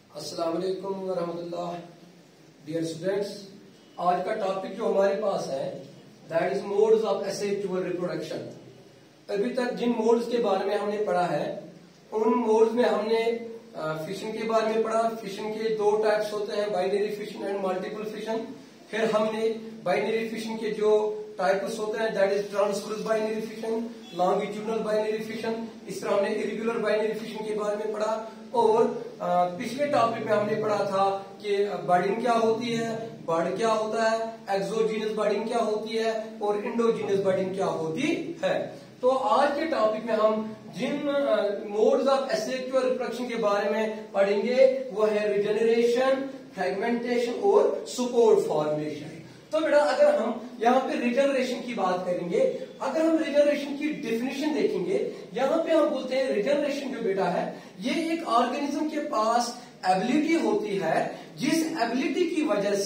अस्सलाम वालेकुम वरहमतुल्लाह। Dear students, आज का टॉपिक जो हमारे पास है that is modes of asexual reproduction. अभी तक जिन मोड्स के बारे में हमने पढ़ा है उन मोड्स में हमने फिशन के बारे में पढ़ा। फिशन के दो टाइप्स होते हैं, binary fission and multiple fission. फिर हमने बाइनरी फिशन के जो टाइप्स होते हैं that is transverse binary fission, longitudinal binary fission. इस तरह हमने इरेगुलर बाइनरी फिशन के बारे में पढ़ा। और पिछले टॉपिक में हमने पढ़ा था कि बर्डिंग क्या होती है, बर्ड क्या होता है, एक्सोजीनस बर्डिंग क्या होती है और इंडोजीनस बर्डिंग क्या होती है। तो आज के टॉपिक में हम जिन मोड्स ऑफ एसेक्सुअल रिप्रोडक्शन के बारे में पढ़ेंगे वो है रिजेनरेशन, फ्रेगमेंटेशन और स्पोर फॉर्मेशन। तो बेटा अगर हम यहाँ पे रिजेनरेशन की बात करेंगे, अगर हम रिजेनरेशन की डेफिनेशन देखेंगे, यहाँ पे हम बोलते हैं रिजेनरेशन जो बेटा है ये एक ऑर्गेनिज्म के पास एबिलिटी होती है जिस एबिलिटी की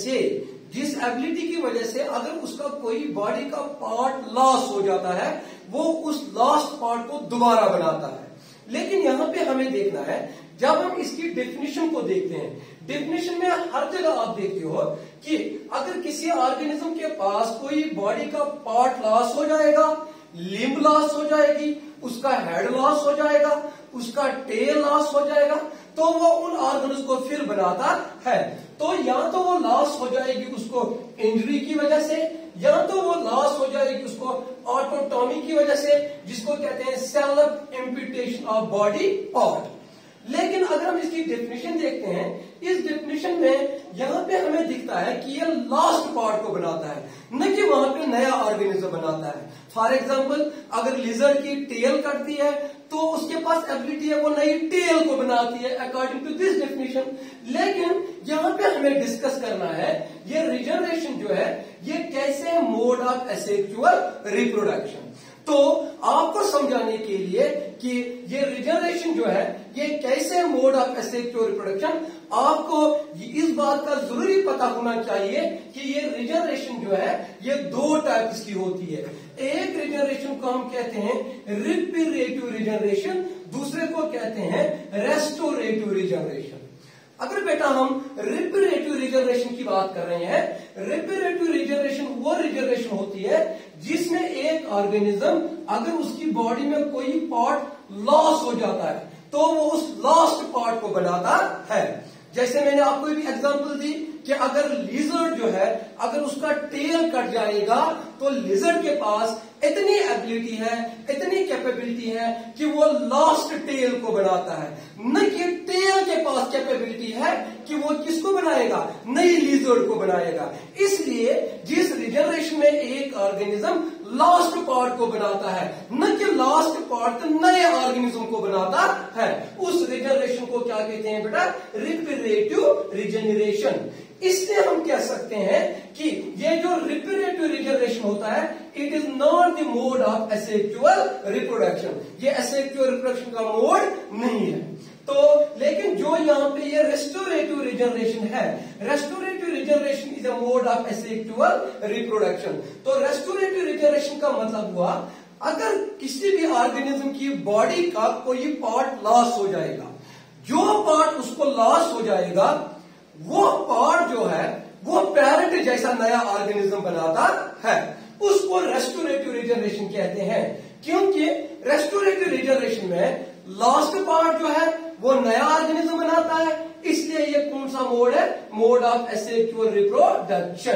वजह से अगर उसका कोई बॉडी का पार्ट लॉस हो जाता है वो उस लॉस्ट पार्ट को दोबारा बनाता है। लेकिन यहाँ पे हमें देखना है, जब हम इसकी डेफिनेशन को देखते हैं, डेफिनेशन में हर जगह आप देखते हो कि अगर किसी ऑर्गेनिज्म के पास कोई बॉडी का पार्ट लॉस हो जाएगा, लिम्ब लॉस हो जाएगी, उसका हेड लॉस हो जाएगा, उसका टेल लॉस हो जाएगा, तो वो उन ऑर्गन्स को फिर बनाता है। तो या तो वो लॉस हो जाएगी उसको इंजरी की वजह से, या तो वो लॉस हो जाएगी उसको ऑटोटॉमी की वजह से, जिसको कहते हैं self amputation of body part. लेकिन अगर हम इसकी डेफिनेशन देखते हैं, इस डेफिनेशन में यहाँ पे हमें दिखता है कि ये लास्ट पार्ट को बनाता है, न कि वहां पे नया ऑर्गेनिज्म बनाता है। फॉर एग्जाम्पल अगर लिजर्ड की टेल कटती है तो उसके पास एबिलिटी है वो नई टेल को बनाती है अकॉर्डिंग टू दिस डेफिनेशन। लेकिन यहाँ पे हमें डिस्कस करना है ये रिजेनरेशन जो है ये कैसे मोड ऑफ एसेक्सुअल रिप्रोडक्शन। तो आपको समझाने के लिए कि ये रिजेनरेशन जो है ये कैसे मोड ऑफ एसेक्सुअल रिप्रोडक्शन, आपको इस बात का जरूरी पता होना चाहिए कि ये रिजेनरेशन जो है ये दो टाइप्स की होती है। एक रिजेनरेशन को हम कहते हैं रिपीरेटिव रिजेनरेशन, दूसरे को कहते हैं रेस्टोरेटिव रिजेनरेशन। अगर बेटा हम रिपीरेटिव रिजेनरेशन की बात कर रहे हैं, रिपीरेटिव रिजेनरेशन वो रिजेनरेशन होती है जिसमें एक ऑर्गेनिज्म अगर उसकी बॉडी में कोई पार्ट लॉस हो जाता है तो वो उस लॉस्ट पार्ट को बनाता है। जैसे मैंने आपको भी एग्जांपल दी कि अगर लिजर्ड जो है अगर उसका टेल कट जाएगा तो लिजर्ड के पास इतनी एबिलिटी है, इतनी कैपेबिलिटी है कि वो लास्ट टेल को बनाता है, न कि टेल के पास कैपेबिलिटी है कि वो किसको बनाएगा, नई लिजर्ड को बनाएगा। इसलिए जिस रिजेनरेशन में एक ऑर्गेनिज्म लास्ट पार्ट को बनाता है, न कि लास्ट पार्ट नए ऑर्गेनिज्म को बनाता है, उस रिजेनरेशन को क्या कहते हैं बेटा, रिपीरेटिव रिजेनरेशन। इसलिए हम कह सकते हैं कि ये जो रिपीरेटिव रिजेनरेशन होता है it is not the mode of asexual reproduction, ये एसेक्सुअल रिप्रोडक्शन का मोड नहीं है। तो लेकिन जो यहाँ पे ये रेस्टोरेटिव रिजेनरेशन है, restorative regeneration is a mode of asexual reproduction. तो रेस्टोरेटिव रिजेनरेशन का मतलब हुआ अगर किसी भी ऑर्गेनिज्म की बॉडी का कोई पार्ट लॉस हो जाएगा, जो पार्ट उसको लॉस हो जाएगा वो पार्ट जो है वो पेरेंट जैसा नया ऑर्गेनिज्म बनाता है, उसको रेस्टोरेटिव रिजेनरेशन कहते हैं। क्योंकि रेस्टोरेटिव रिजेनरेशन में लास्ट पार्ट जो है वो नया ऑर्गेनिज्म बनाता है, इसलिए ये कौन सा मोड है, मोड ऑफ एसेक्सुअल रिप्रोडक्शन।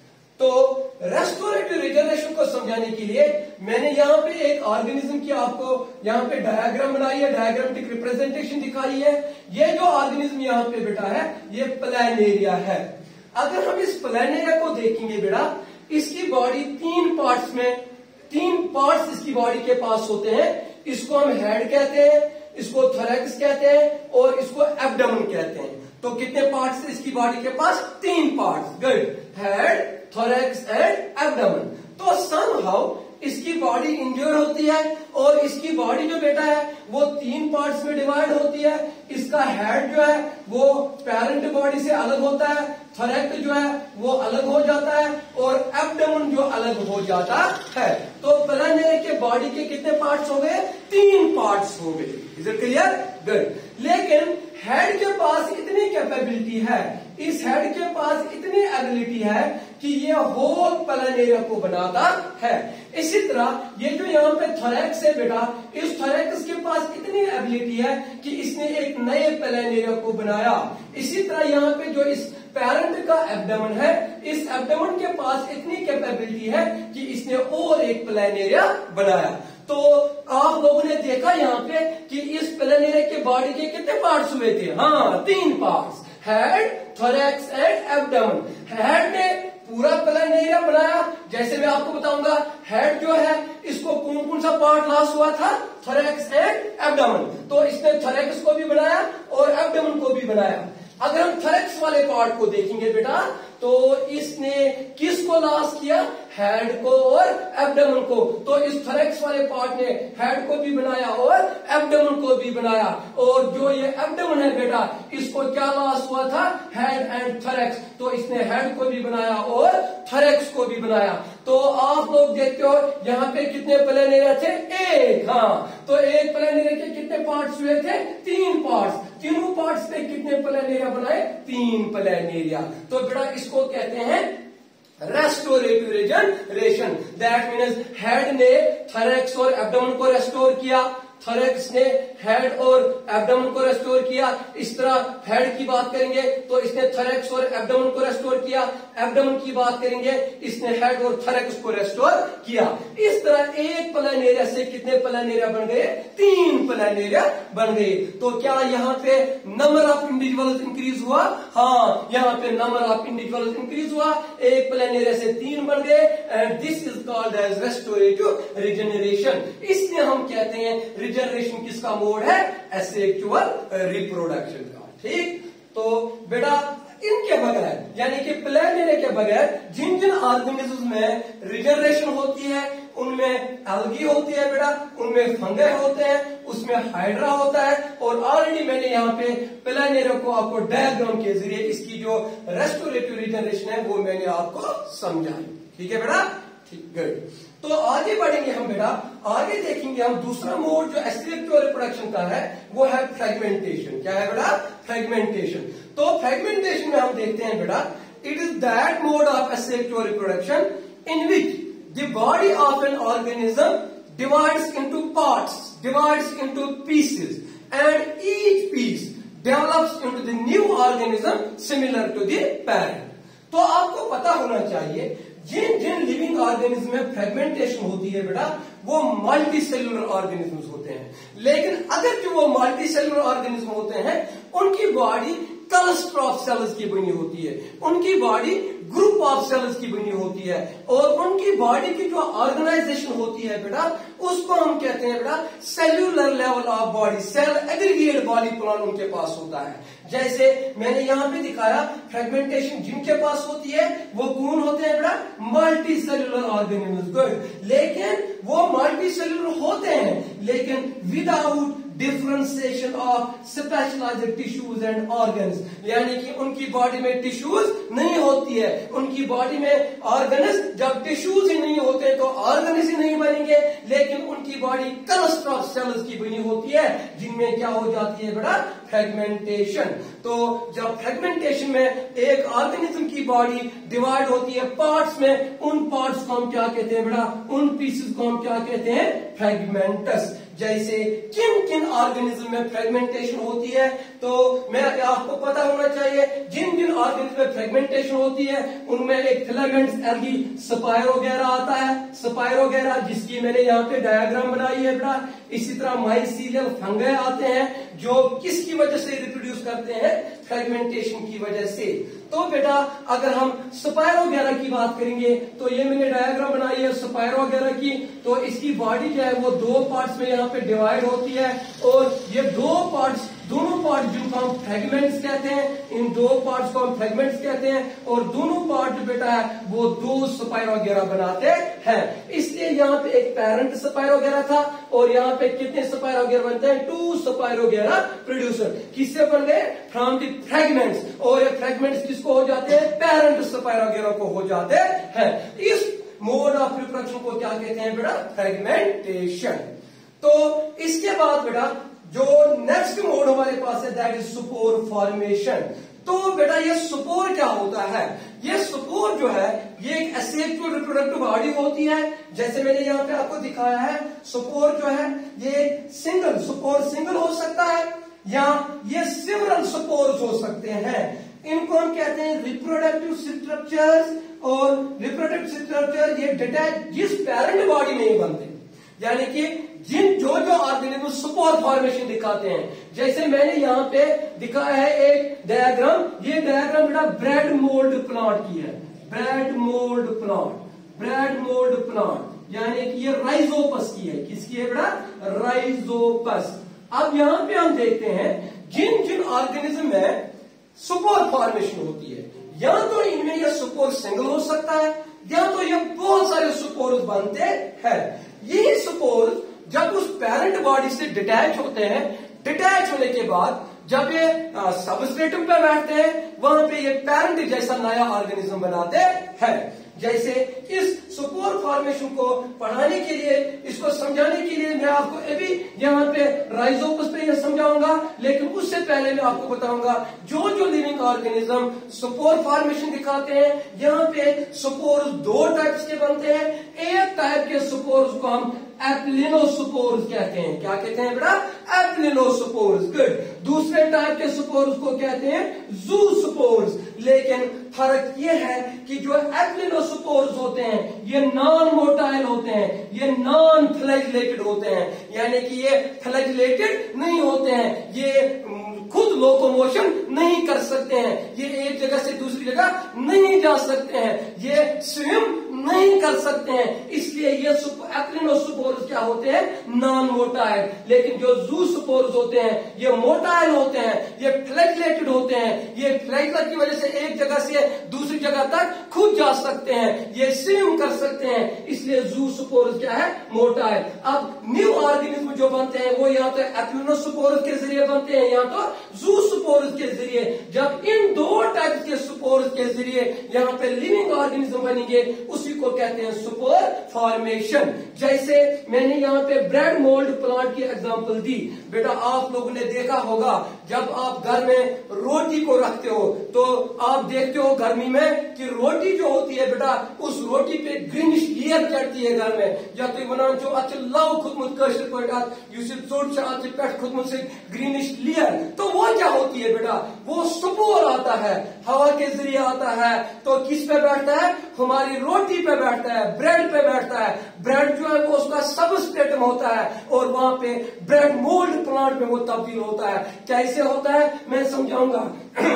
तो रेस्टोरेटिव रिजेनरेशन को समझाने के लिए मैंने यहाँ पे एक ऑर्गेनिज्म की आपको यहाँ पे डायग्राम बनाई है, डायग्रामेटिक रिप्रेजेंटेशन दिखाई है। ये जो ऑर्गेनिज्म यहाँ पे बेटा है ये प्लानेरिया है। अगर हम इस प्लानेरिया को देखेंगे बेटा, इसकी बॉडी तीन पार्ट्स इसकी बॉडी के पास होते हैं। इसको हम हेड कहते हैं, इसको थोरैक्स कहते हैं और इसको एब्डोमेन कहते हैं। तो कितने पार्ट्स है इसकी बॉडी के पास, तीन parts, good, head, thorax and abdomen. तो समहाउ इसकी बॉडी इंज्योर होती है और इसकी बॉडी जो बेटा है वो तीन पार्ट्स में डिवाइड होती है। इसका हेड जो है वो पेरेंट बॉडी से अलग होता है, थोरैक्स जो है वो अलग हो जाता है और एब्डोमेन जो अलग हो जाता है। तो प्लानेरिया के बॉडी के कितने पार्ट्स हो गए, तीन पार्ट्स हो गए। Is it clear, good. लेकिन हेड के पास इतनी कैपेबिलिटी है, इस हेड के पास इतनी एबिलिटी है कि ये होल प्लेन एरिया को बनाता है। इसी तरह ये जो यहाँ पे थोरैक्स है बेटा, इस थोरैक्स के पास इतनी एबिलिटी है कि इसने एक नए प्लेन एरिया को बनाया। इसी तरह यहाँ पे जो इस पैरेंट का एब्डोमेन है, इस एब्डोमेन के पास इतनी कैपेबिलिटी है कि इसने और एक प्लेन एरिया बनाया। तो आप लोगों ने देखा यहाँ पे कि इस प्लेन एरिया के बॉडी के कितने पार्ट्स हुए थे? हाँ, 3 parts, head, thorax and abdomen. Head ने पूरा प्लेन एरिया बनाया। जैसे मैं आपको बताऊंगा, हेड जो है इसको कौन कौन सा पार्ट लॉस हुआ था? Thorax and abdomen. तो इसने थोरैक्स को भी बनाया और एब्डोमेन को भी बनाया। अगर हम थोरैक्स वाले पार्ट को देखेंगे बेटा, तो इसने किसको लॉस किया? हेड को और एब्डोमेन को। तो इस थोरैक्स वाले पार्ट ने हेड को भी बनाया और एब्डोमेन को भी बनाया। और जो ये एब्डोमेन है बेटा, इसको क्या लॉस हुआ था? Head and thorax. तो इसने हेड को भी बनाया और थोरैक्स को भी बनाया। तो आप लोग देखते हो यहाँ पे कितने प्लेन एरिया थे? 1। हाँ, तो एक प्लेन एरिया के कितने पार्ट्स हुए थे? 3 पार्ट्स। तीनों पार्ट्स ने कितने प्लेन एरिया बनाए? 3 प्लेन एरिया। तो बेटा इसको कहते हैं restorative regeneration. That means head ने थोरैक्स और एब्डोमेन को रेस्टोर किया, थोरैक्स ने हेड और एब्डोमेन को रेस्टोर किया। इस तरह हेड की बात करेंगे तो इसने थोरैक्स और एब्डोमेन को रेस्टोर किया। एब्डोमेन की बात करेंगे, इसने हेड और थोरैक्स को रेस्टोर किया। इस तरह एक प्लेन एरिया से कितने प्लेन एरिया बन गए? 3 प्लेन एरिया बन गए। तो क्या यहाँ पे नंबर ऑफ इंडिविजुअल्स इंक्रीज हुआ? हाँ, यहाँ पे नंबर ऑफ इंडिविजुअल्स इंक्रीज हुआ। एक प्लेन एरिया से 3 बन गए and this is called as restorative regeneration. इसलिए हम कहते हैं रिजनरेशन किसका मोड है? एसेक्सुअल रिप्रोडक्शन का। ठीक, तो बेटा इनके बगैर यानी कि प्लेन एरिया के बगैर जिन जिन ऑर्गेनिज्म में रिजनरेशन होती है, उनमें एल्गी होती है बेटा, उनमें फंगस होते हैं, उसमें हाइड्रा होता है। और ऑलरेडी मैंने यहाँ पे प्लेन एरिया को आपको डायग्राम के जरिए इसकी जो रेस्टोरेटिव रिजनरेशन है वो मैंने आपको समझाई। ठीक है बेटा, ठीक, गुड। तो आगे बढ़ेंगे हम बेटा, आगे देखेंगे हम दूसरा मोड जो एसेक्सुअल रिप्रोडक्शन का है, वो है फ्रेगमेंटेशन। क्या है बेटा? फ्रेगमेंटेशन। तो फ्रेगमेंटेशन में हम देखते हैं बेटा, it is that mode of asexual reproduction in which the body of an organism divides into parts, divides into pieces and each piece develops into the new organism similar to the parent. तो आपको पता होना चाहिए जिन जिन living organism में fragmentation होती है बेटा, वो मल्टी सेलुलर ऑर्गेनिज्म होते हैं। लेकिन अगर जो वो मल्टी सेलुलर ऑर्गेनिज्म होते हैं, उनकी बॉडी क्लस्टर ऑफ सेल्स की बनी होती है, उनकी बॉडी ग्रुप ऑफ सेल्स की बनी होती है, और उनकी बॉडी की जो ऑर्गेनाइजेशन होती है बेटा, उसको हम कहते हैं बेटा cellular level of body, cell aggregate body plan उनके पास होता है। जैसे मैंने यहाँ पे दिखाया, फ्रेगमेंटेशन जिनके पास होती है वो कौन होते हैं बेटा? Multi cellular organism. लेकिन वो मल्टी सेल्यूलर होते हैं लेकिन without differentiation of specialised tissues and organs, यानी कि उनकी बॉडी में टिश्यूज नहीं होती है। उनकी बॉडी में ऑर्गन्स, जब टिश्यूज ही नहीं होते तो ऑर्गन्स ही नहीं बनेंगे, लेकिन उनकी बॉडी क्लस्टर ऑफ सेल्स की बनी होती है, जिनमें क्या हो जाती है बेटा? फ्रेगमेंटेशन। तो जब फ्रेगमेंटेशन में एक ऑर्गेनिज्म की बॉडी डिवाइड होती है पार्ट्स में, उन पार्ट्स को हम क्या कहते हैं बेटा? उन पीसेस को हम क्या कहते हैं? फ्रेगमेंटस। जैसे किन किन ऑर्गेनिज्म में फ्रेगमेंटेशन होती है, तो मैं आपको पता होना चाहिए जिन जिन ऑर्गेनिज्म में फ्रेगमेंटेशन होती है उनमें एक फिलामेंट्स एल्गी स्पाइरोगेरा आता है, स्पाइरोगेरा जिसकी मैंने यहाँ पे डायग्राम बनाई है बेटा। इसी तरह माइसीलियल फंगस आते हैं जो किसकी वजह से रिप्रोड्यूस करते हैं? फ्रेगमेंटेशन की वजह से। तो बेटा अगर हम स्पाइरोगेरा की बात करेंगे तो ये मैंने डायग्राम बनाई है स्पाइरोगेरा की। तो इसकी बॉडी जो है वो 2 पार्ट्स में यहाँ पे डिवाइड होती है, और ये 2 पार्ट्स, दोनों पार्ट जिनको हम फ्रेगमेंट्स कहते हैं, इन 2 पार्ट्स को हम फ्रेगमेंट्स कहते हैं, और दोनों पार्ट जो बेटा है वो 2 स्पाइरोगेरा बनाते हैं। इसलिए यहाँ पे एक पेरेंट स्पाइरोगेरा था, और यहाँ पे कितने स्पाइरोगेरा बनते हैं? 2 स्पाइरोगेरा प्रोड्यूसर। किससे बन गए? From the fragments. और ये फ्रेगमेंट्स किसको हो जाते हैं? पेरेंट स्पाइरोगेरा को हो जाते हैं। इस मोड ऑफ रिप्रोडक्शन को क्या कहते हैं बेटा? फ्रेगमेंटेशन। तो इसके बाद बेटा जो नेक्स्ट मोड हमारे पास है दैट इज स्पोर फॉर्मेशन। तो बेटा ये स्पोर क्या होता है? ये स्पोर जो है ये एक एसेक्सुअल रिप्रोडक्टिव बॉडी होती है। जैसे मैंने यहाँ पे आपको दिखाया है, स्पोर जो है ये सिंगल स्पोर सिंगल हो सकता है या ये सिवरल स्पोर्स हो सकते हैं। इनको हम कहते हैं रिप्रोडक्टिव स्ट्रक्चर्स। और रिप्रोडक्टिव स्ट्रक्चर ये डिटैच जिस पेरेंट बॉडी में ही बनते हैं, यानी कि जो ऑर्गेनिज्म स्पोर फॉर्मेशन दिखाते हैं। जैसे मैंने यहाँ पे दिखाया है एक डायग्राम, ये डायग्राम बेटा ब्रेड मोल्ड प्लांट की है। ब्रेड मोल्ड प्लांट यानी कि ये राइजोपस की है। किसकी है बेटा? राइजोपस। अब यहाँ पे हम देखते हैं जिन जिन ऑर्गेनिज्म में स्पोर फॉर्मेशन होती है, या तो इनमें यह स्पोर सिंगल हो सकता है या तो ये बहुत सारे स्पोर्स बनते हैं। ये स्पोर्स जब उस पेरेंट बॉडी से डिटैच होते हैं, डिटैच होने के बाद जब ये सबस्ट्रेटम पे बैठते हैं, वहां पे ये पेरेंट जैसा नया ऑर्गेनिज्म बनाते हैं। जैसे इस स्पोर फॉर्मेशन को पढ़ाने के लिए, इसको समझाने के लिए मैं आपको अभी यहाँ पे राइजोपस पे ये समझाऊंगा, लेकिन उससे पहले मैं आपको बताऊंगा जो जो लिविंग ऑर्गेनिज्म स्पोर फॉर्मेशन दिखाते हैं। यहाँ पे स्पोर्स दो टाइप्स के बनते हैं। एक टाइप के स्पोर्स को हम एप्लिनोस्पोर्स कहते हैं। क्या कहते हैं बेटा? एप्लिनोस्पोर्स। गुड। दूसरे टाइप के स्पोर्स को कहते हैं ज़ूस्पोर्स। लेकिन फर्क यह है कि जो एप्लिनोस्पोर्स होते हैं ये नॉन मोटाइल होते हैं, ये नॉन फ्लैजिलेटेड होते हैं, यानी कि ये फ्लैजिलेटेड नहीं होते हैं, ये खुद लोकोमोशन नहीं कर सकते हैं, ये एक जगह से दूसरी जगह नहीं जा सकते हैं, ये स्विम नहीं कर सकते हैं। इसलिए ये एप्लिनोस्पोर्स क्या होते हैं? Non motile. लेकिन जो ज़ूस्पोर्स होते हैं ये मोटाइल होते हैं, ये फ्लैजिलेटेड होते हैं, ये फ्लैजिला की वजह से एक जगह से दूसरी जगह तक खुद जा सकते हैं, ये स्विम कर सकते हैं। इसलिए ज़ूस्पोर्स क्या है? मोटाइल। अब न्यू ऑर्गेनिज्म जो बनते हैं वो या तो एप्लिनोस्पोर्स के जरिए बनते हैं या तो ज़ूस्पोर्स के जरिए। जब इन दो टाइप के स्पोर्स के जरिए यहाँ पे लिविंग ऑर्गेनिज्म बनेंगे, उसी को कहते हैं स्पोर फॉर्मेशन। जैसे मैंने यहाँ पे ब्रेड मोल्ड प्लांट की एग्जांपल दी। बेटा आप लोगों ने देखा होगा जब आप घर में रोटी को रखते हो तो आप देखते हो गर्मी में कि रोटी जो होती है बेटा उस रोटी पे ग्रीनिश लेयर चढ़ती है घर में। या तो बनान जो अच्छे लाव खुदमुत कशर पड़ात यूसिफ जोड़ से अच्छे पेट खुदमुत से ग्रीनिश लेयर, तो वो क्या होती है बेटा? वो स्पोर आता है, हवा के जरिए आता है। तो किस पे बैठता है? हमारी रोटी पे बैठता है, ब्रेड पे बैठता है। ब्रेड जो है वो उसका सबस्ट्रेटम होता है और वहां पे ब्रेड मोल्ड प्लांट में वो तब्दील होता है। कैसे होता है मैं समझाऊंगा।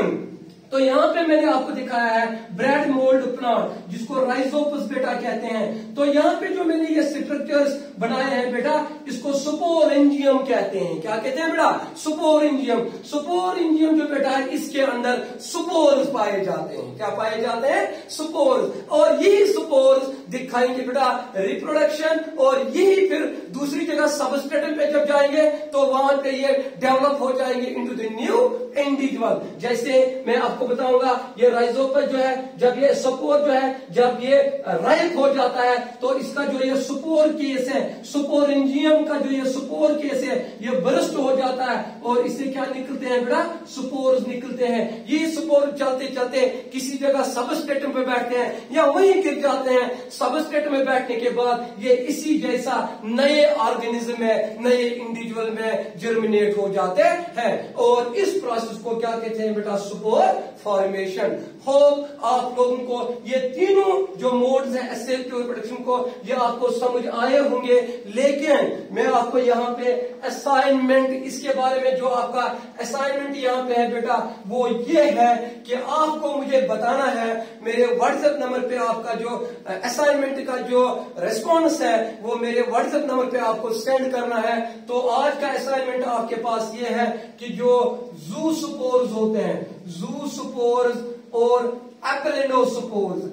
तो यहाँ पे मैंने आपको दिखाया है ब्रेड मोल्ड प्लांट जिसको राइजोपस बेटा कहते हैं। तो यहाँ पे जो मैंने ये स्ट्रक्चर्स बनाए हैं बेटा इसको स्पोरेंजियम कहते हैं। क्या कहते हैं बेटा? स्पोरेंजियम। स्पोरेंजियम जो बेटा है इसके अंदर स्पोर्स पाए जाते हैं। क्या पाए जाते हैं? स्पोर्स। और यही स्पोर्स दिखाएंगे बेटा रिप्रोडक्शन, और यही फिर दूसरी जगह सबस्ट्रेटम पे जब जाएंगे तो वहां पे ये डेवलप हो जाएंगे इनटू द न्यू इंडिविजुअल। जैसे मैं आपको बताऊंगा ये राइजोपस जो है जब ये स्पोर जो है जब ये राइप हो जाता है तो इसका जो ये स्पोर केस है, स्पोरेंजियम का जो ये स्पोर केस है ये बर्स्ट हो जाता है और इससे क्या निकलते हैं बेटा? स्पोर्स निकलते हैं। ये स्पोर चलते चलते किसी जगह सबस्ट्रेटम पे बैठते हैं या वहीं गिर जाते हैं। सबस्ट्रेटम में बैठने के बाद ये इसी जैसा नए ऑर्गेनिज्म में, नए इंडिविजुअल में जर्मिनेट हो जाते हैं और इस प्रोसेस को क्या कहते हैं बेटा? Spore formation. होप आप लोगों को ये तीनों जो मोड्स हैं एसेक्सुअल रिप्रोडक्शन को ये आपको समझ आए होंगे। लेकिन मैं आपको यहाँ पे असाइनमेंट, इसके बारे में जो आपका असाइनमेंट यहाँ पे है बेटा वो ये है कि आपको मुझे बताना है मेरे व्हाट्सएप नंबर पे आपका जो असाइनमेंट का जो रिस्पॉन्स है वो मेरे व्हाट्सएप नंबर पे आपको सेंड करना है। तो आज का असाइनमेंट आपके पास ये है कि जो ज़ूस्पोर्स होते हैं, ज़ूस्पोर्स और एप्लिनोस्पोर्स,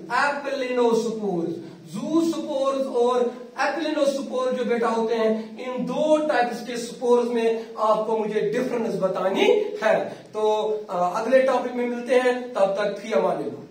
ज़ूस्पोर्स और एप्लिनोस्पोर जो बेटा होते हैं इन दो टाइप्स के स्पोर्स में आपको मुझे डिफरेंस बतानी है। तो अगले टॉपिक में मिलते हैं, तब तक फी अमान अल्लाह।